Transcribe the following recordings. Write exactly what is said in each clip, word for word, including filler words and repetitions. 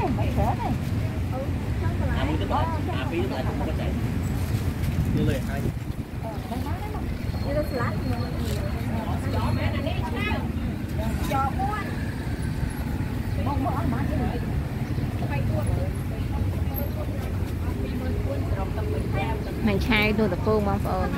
mấy thế này. À, muốn cái à, phí lại không có chạy. Như lời hai. Như là salad mà. Giò mẹ này đi sao? Giò cuốn. Mong mong ăn cái này. Phải cuốn. Mình chai đồ tập phương mong phồn.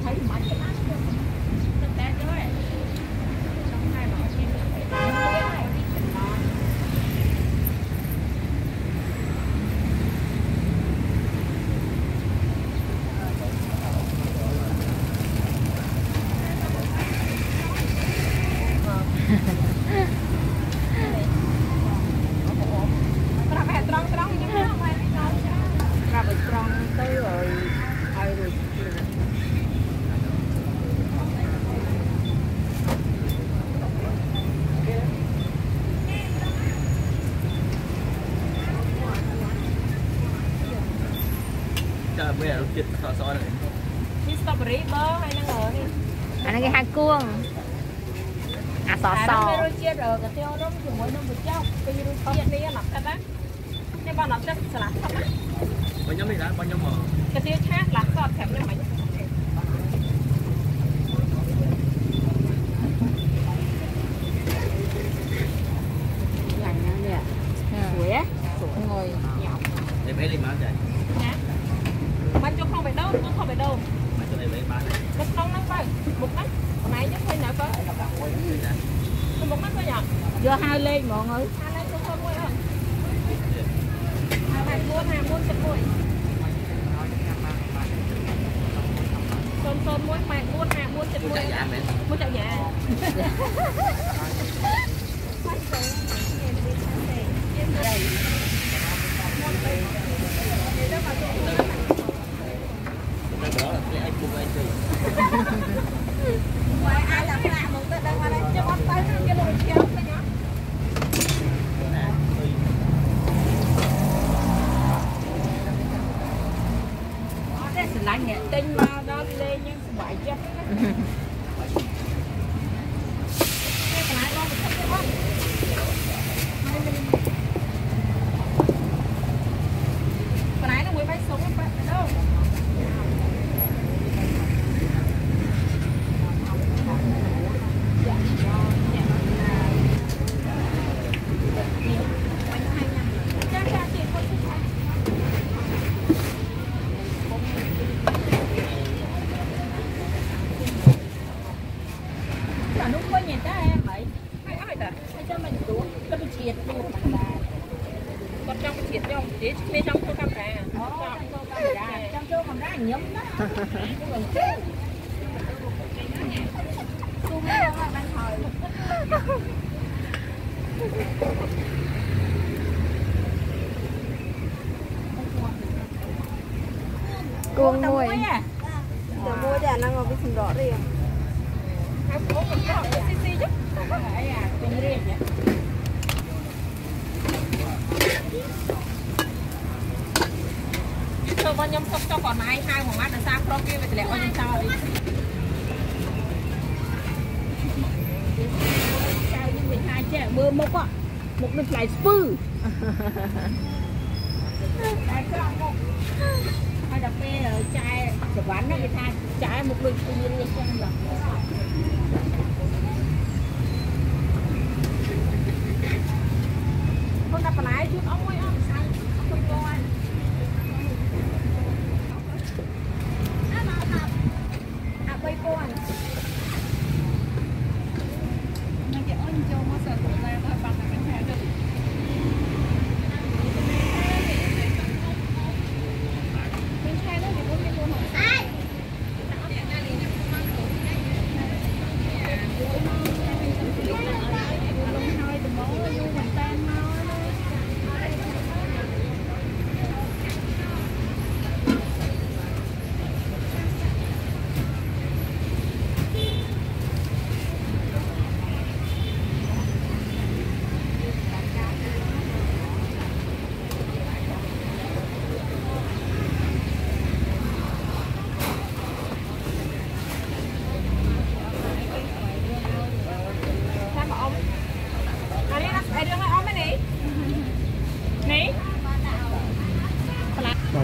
Bây giờ chết xò xò này. Đi strawberry bơ hay năng ở đi. Anh cái hai cuông. À xò xò. À nó chia rồi cái tiêu nó dùng mỗi năm một chốc. Cái gì nó chia đi lọc thật á. Nên bao lọc chắc salad thật á. Bao nhiêu mình đã bao nhiêu mà. Cái tiêu chát là sọt thèm như mấy. Lành nè. Sủi á. Sủi ngồi. Để bé lên bán chạy. Mình cho không phải đâu, nó không phải đâu. Mà chỗ này lấy bán này. Nó không nắng phải, một nắng. Còn này chứ phải nào có. Cái một nắng có nhở. Giờ hai lên mọi người. Hai lên không không quay không. Hai buôn, hai buôn chật mùi. Sơn sơn muối, hai buôn, hai buôn chật mùi. Muốn chạy giả mẹ. Muốn chạy giả. Đó là cái anh cùng anh chơi. Ngoài ai làm lạ một cái đây qua đây cho con tay cái đồ chéo cái nhá. Đó đây là lạnh nhẹ tinh mà đó lên nhưng bảy chất. Cái này nó một cái quá. Cái này nó mới bay sống ở đâu. Cuông mùi. Giờ mua để ăn ngồi với thùng đỏ riêng. Thôi con nhâm cho còn ai hai một mắt là sao pro kia về lẹ con nhâm sao đi. Sao nhưng mình hai trẻ mưa mốc á. Một đợt lại spư. Đây có không? Hai đập bê ở chai để bán nó người ta trái một đôi tự nhiên lên xem rồi. Con đập lại chút ông ơi ông sai không coi. À bay con. Nó cái ơn cho nó sợ tụi ta nó bằng cái thẻ được.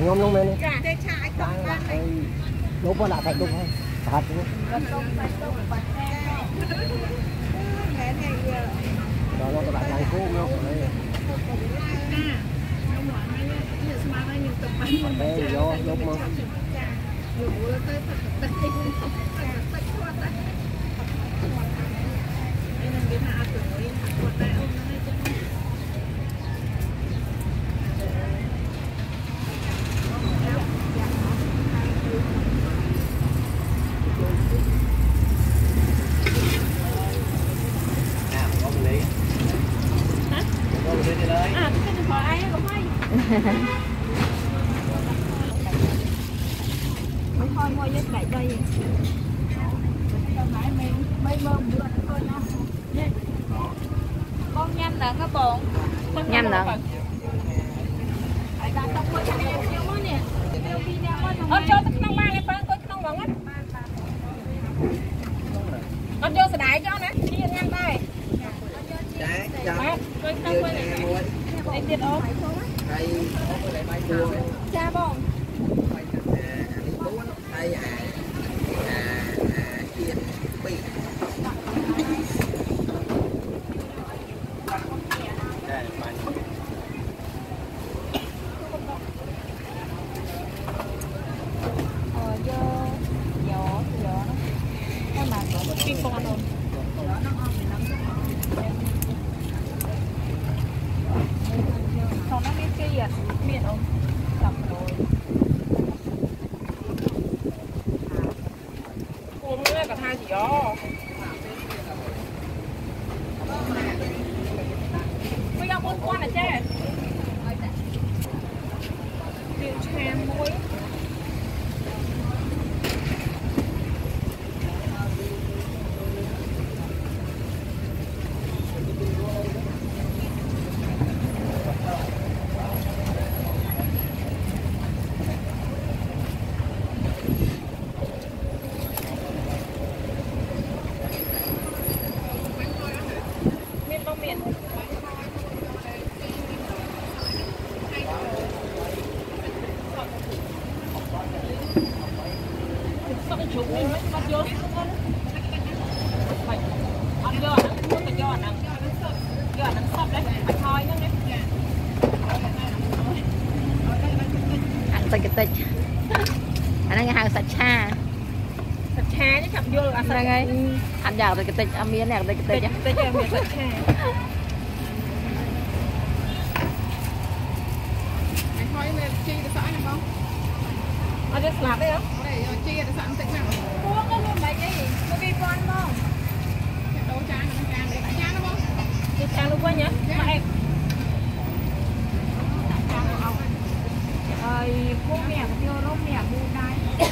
nhóm nhóm này Dạ, đây cha anh đang là cái lúc đó là phải đúng không thật đúng không phải đúng bật nghe này đó nó các bạn làm khô không đây vô lúc mà thôi mua với lại đây con nhanh là nó bồn Nhanh nữa. ơ cho tôi nông mang đi bán tôi nông bóng á con cho sợi đại cho nè chia nhanh đây tôi không quên này tiền ốm cha bông còn nó miếng kia miếng không tập rồi ôm cái cả hai chỉ đó bây giờ bốn quan là chết miếng chè muối Tịch tịch anh ấy hàng sạch cha sạch cha chứ chậm vô là sạch ngay anh giàu tịch tịch anh miếng này tịch tịch tịch tịch miếng sạch cha mày thôi mày chi được sẵn không anh đi slap đấy hả đây chi được sẵn tịch nào mua cái luôn đấy gì nó bị con không đâu cha nó cha để cả cha nó không đi cha luôn qua nhá mà em ơi cô mẹ vô nó mẹ mua đai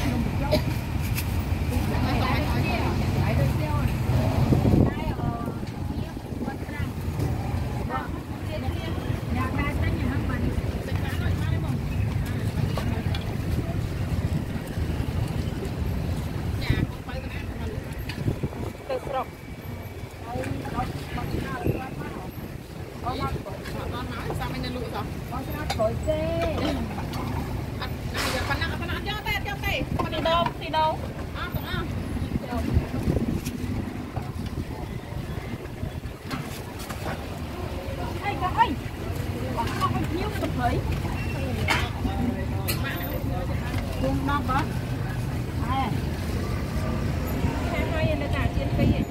đi đâu ê cả ơi bọn nó có nhiều tập thể luôn non đó à hai hai anh đã trên cây vậy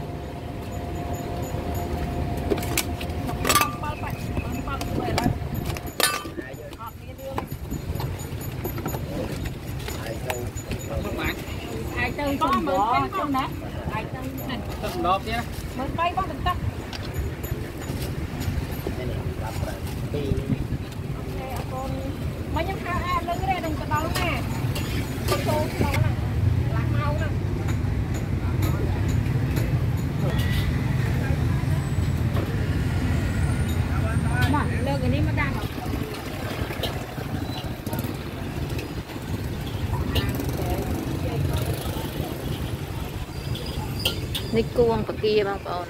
có mười cây con nè, ai chân này, từng lốp chứ, mười cây con từng tắc. Mấy nhóc hai a lưng cái đây đừng có đau nè, không xô đâu nè, lạc mau nè. Mà lơ cái này mà đang không? Nít cuông và kia bao con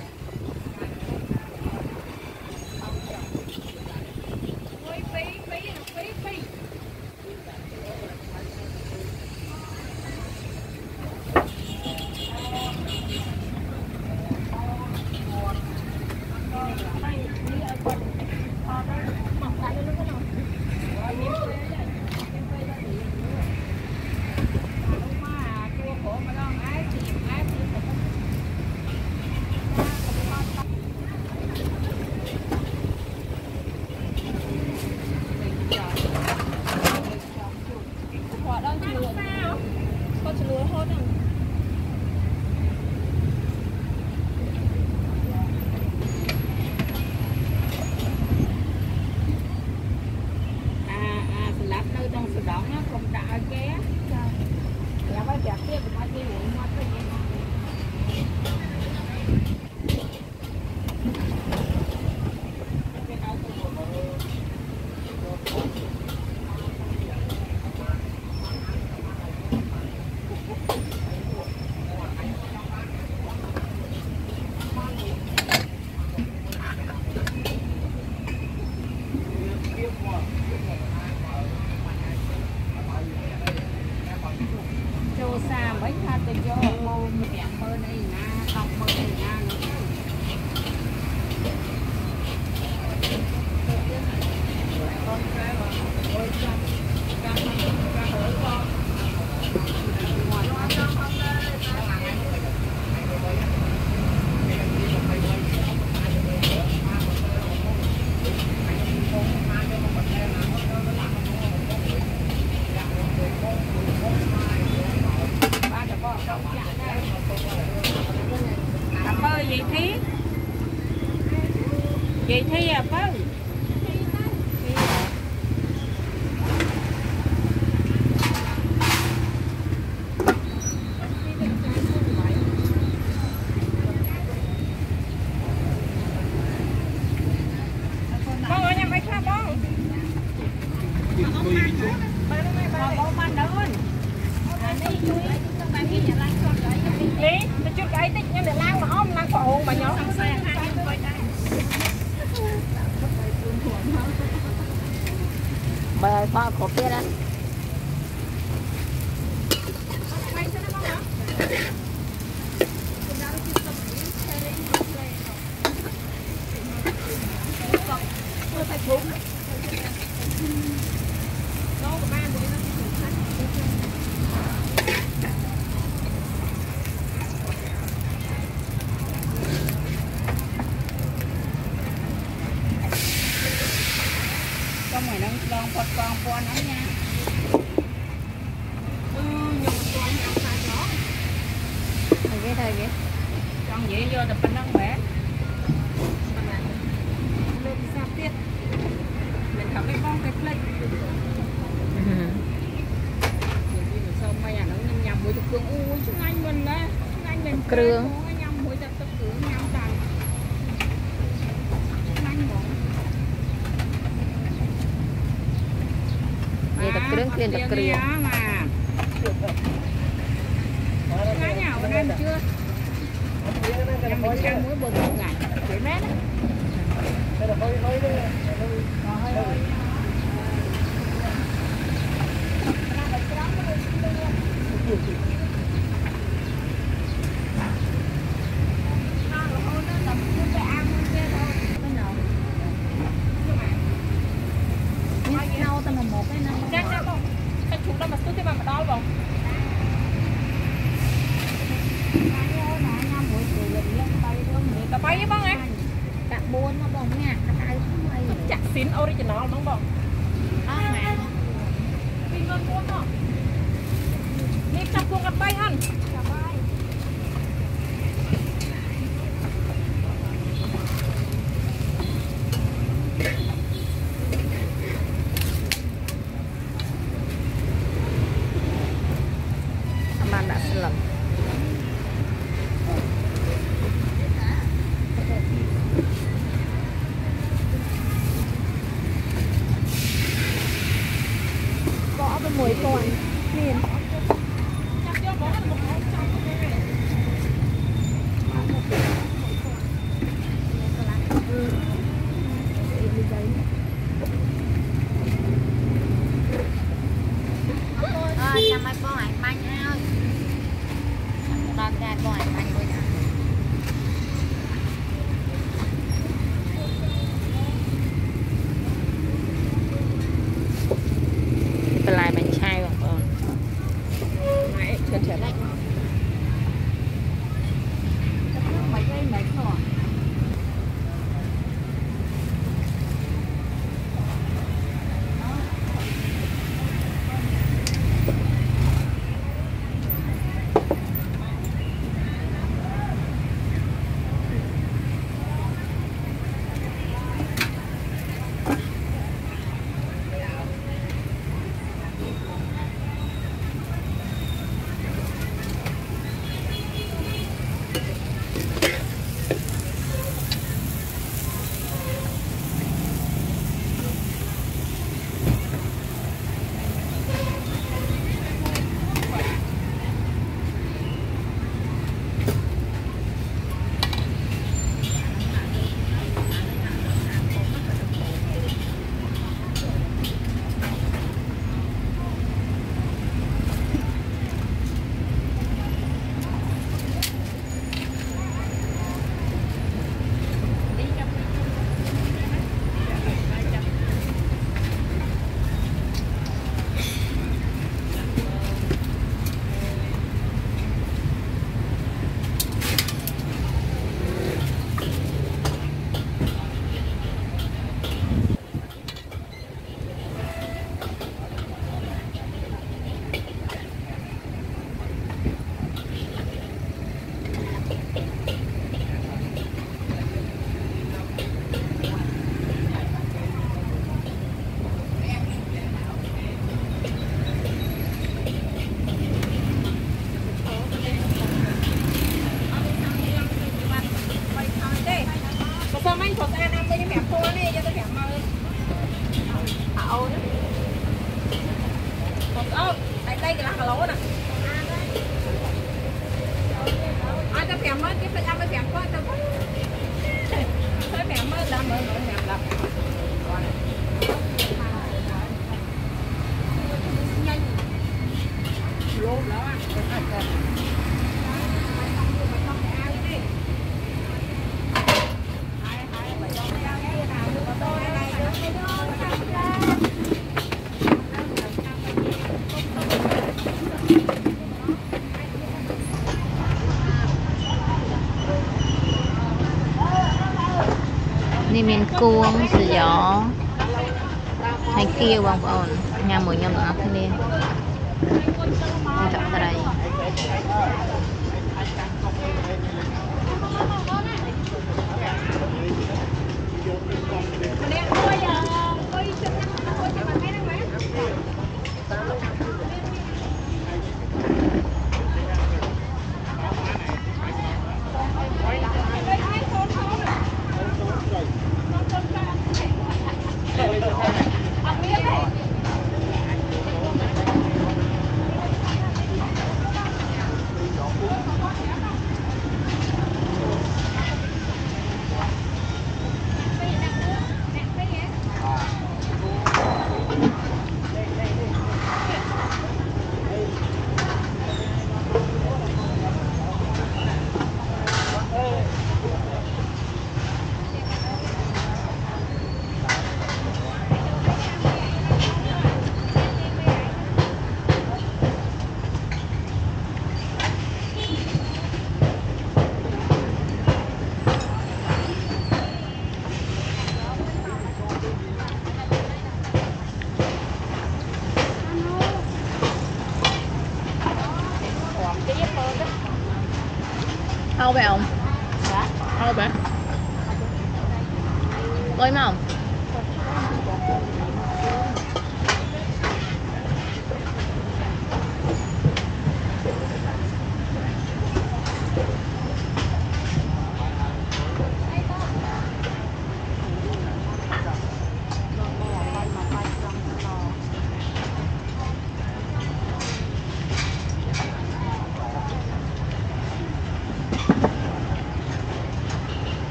Cho xa mấy pha từ cho mô một đẹp hơn đây nha, học mơ này nha. Gì Thi? Gì Thi à Paung? Con ơi, nhà mày sao con? Con ban đơn. Lý, nó chút cái tích nhưng để lang mà ôm lang phổ hồn mà nhỏ thằng xe Bà kho cổ kia đó. con mày đang đang Phật con con đó nha. Ừ, nhưng mà con ăn sai nó. Thầy ghê thầy ghê. Con vậy vô tập bên đó khỏe. Lên sao tiết. Mình học cái con cái plate. Xong mày à nó nhầm nhầm với thực cường ui chúng anh mình đó. Chúng anh mình cường nhầm với thực cường nhầm tàn. Vậy tập cường kia tập cường. Mà. Cái nào ở đây chưa? Em mình sang mỗi bờ một ngày, bảy mét á. Bay bông ấy. Cặp buôn nó bông nha, cái chặt xín original đúng không? À mẹ. Pin con buôn không? Nếp chặt cuồng cặp bay ăn. Cặp bay. Aman đã slam. Mùi còn miền ơi nhà mày bò ảnh bánh ơi đòn ra bò ảnh bánh rồiเป็นลายเป็นชายของเราไม่เฉินเฉินได้ไม่ใช่ไม่ขอ ôn á. Một ôn, đây đây cái lá cà lỗ nè. Ai ta phèm mới, cái phải ăn mới phèm quá tao. Thấy phèm mới ra mới mới phèm lắm. Nhanh. Lố đó á. นี่เป็นกวงสยอให้เกี่ยวบางอ่อนงามหมดยำหนักที่นี่จับอะไรThâu phải không? Dạ. Thâu phải. Bơi mà không?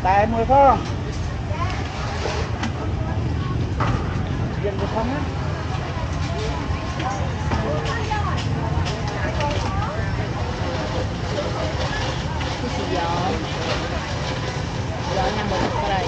Tại mười phong. Dừng được không á? Cái gì gió. Gió nhằm một cái đây.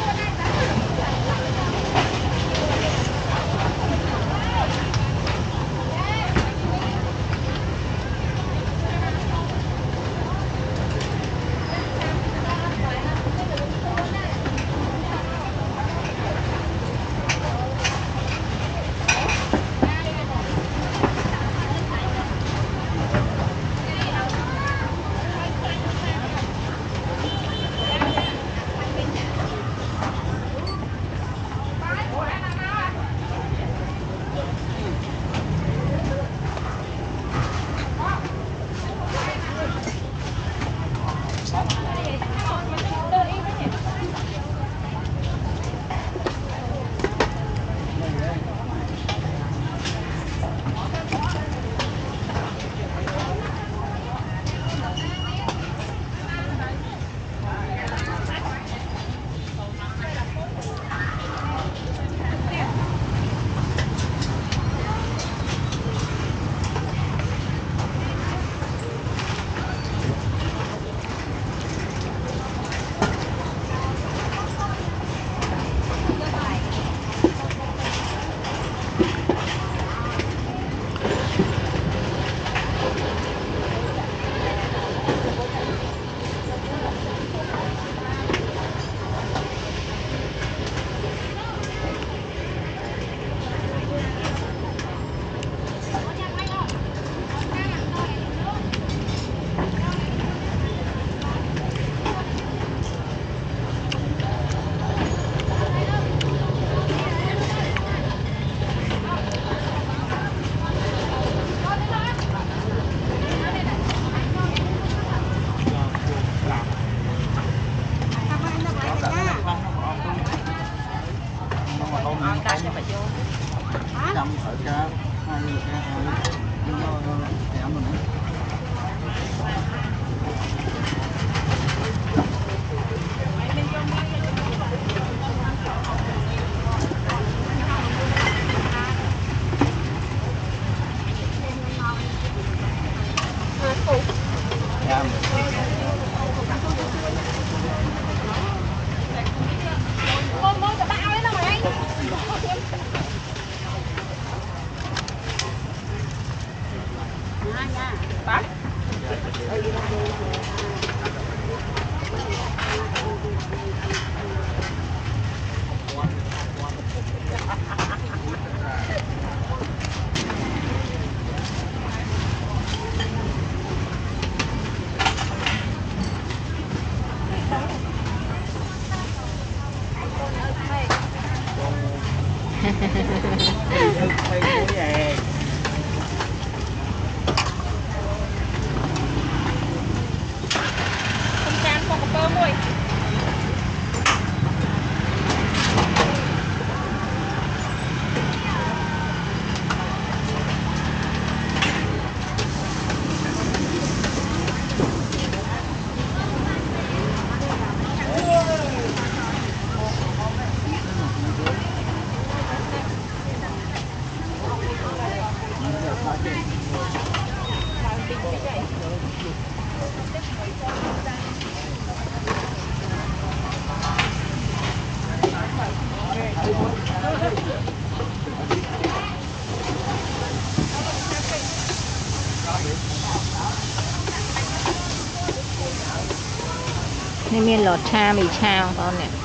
Nên miên lọt cha mì chao con nè.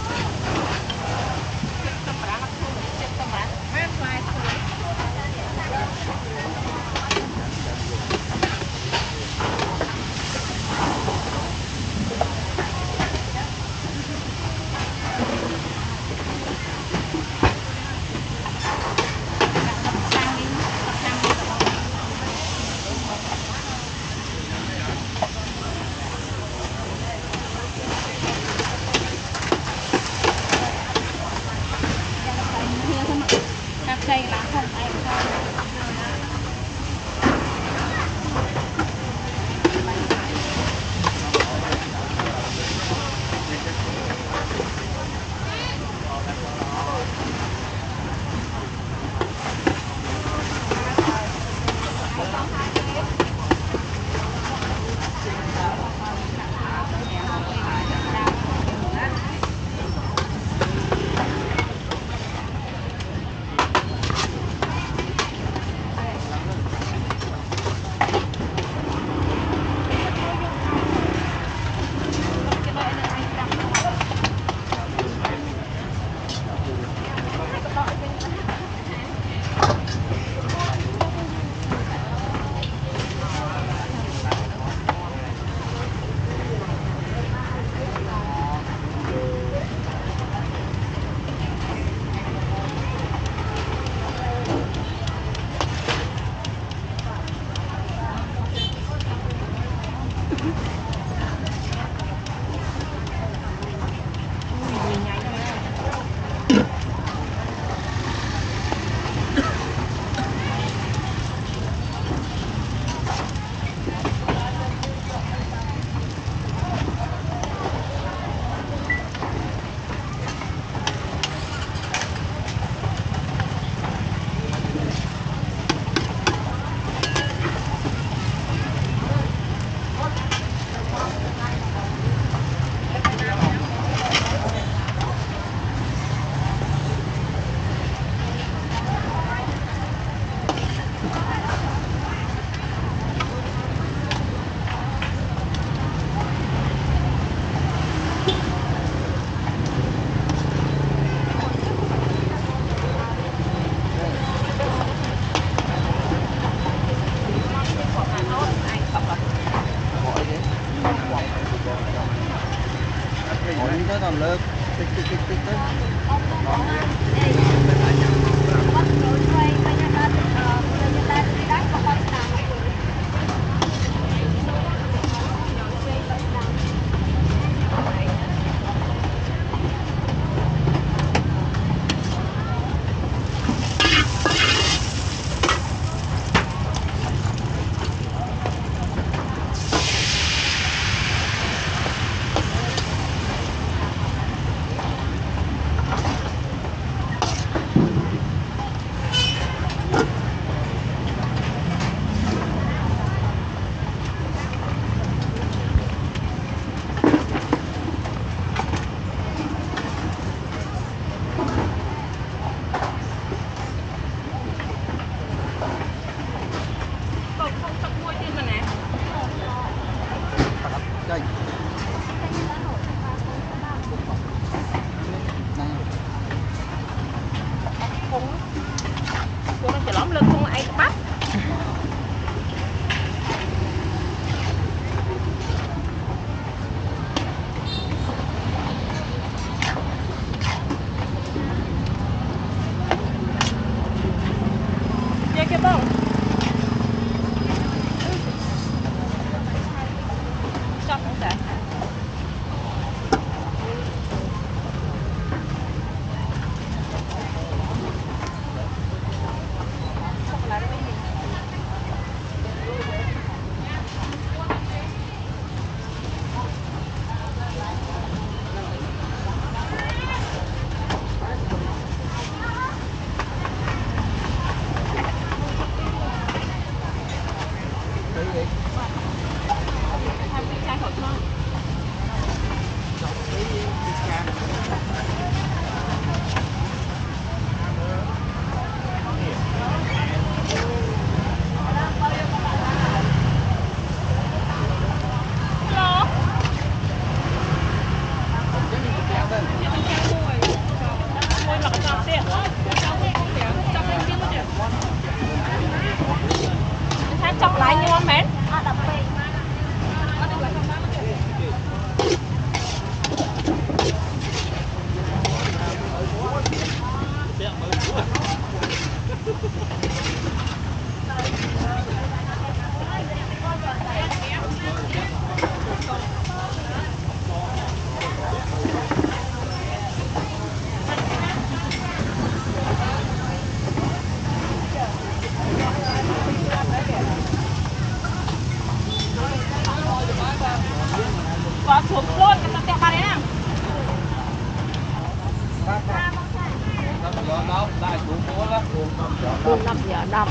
Buồn đập giờ đập.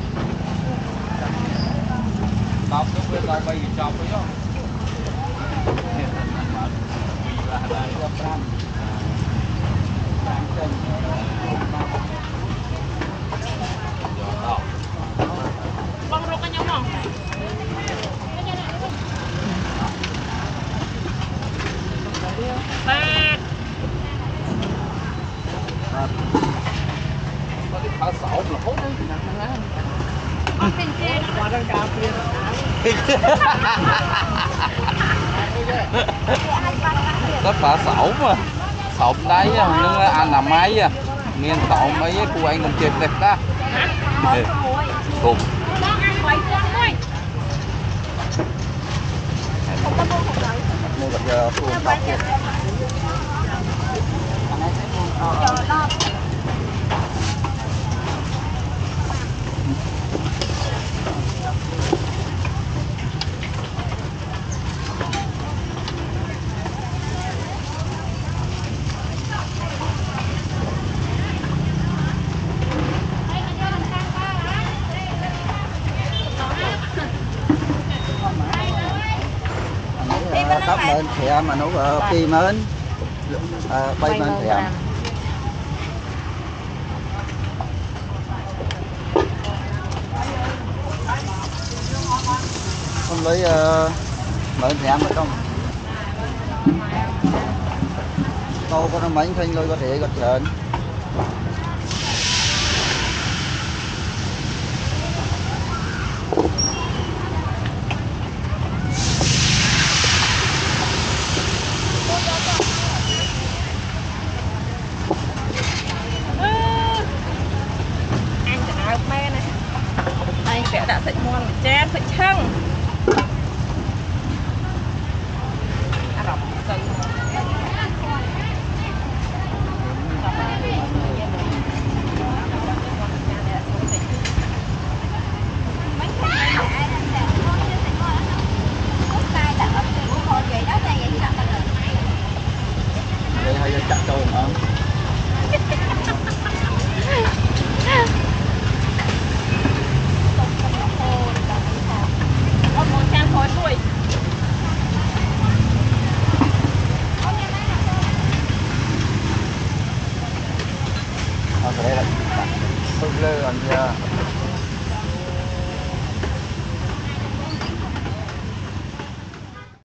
Đập nó quên đập bây giờ chọc đấy không? Bông rô cái nhóm không? Ba. Phá sổ là hốt đấy, nặng nặng nặng. Ở bên trên. Qua đang cà phê. Có phá sổ mà. Sộp đấy, nhưng ăn làm máy à. Miền tộn mấy cái cô anh còn chịp đẹp đó. Cùng. Nó ăn quậy chân thôi. giờ phun tóc kìa. Tóc lên thẻ mà nó pi mến bay mến thẻ không lấy mến thẻ mà không câu có nó mấy thanh lôi có thể có trơn đã thịt ngon mà chén thịt chăng ăn đọc từ vậy hay là chặt trâu hả? Đây là phun lơ anh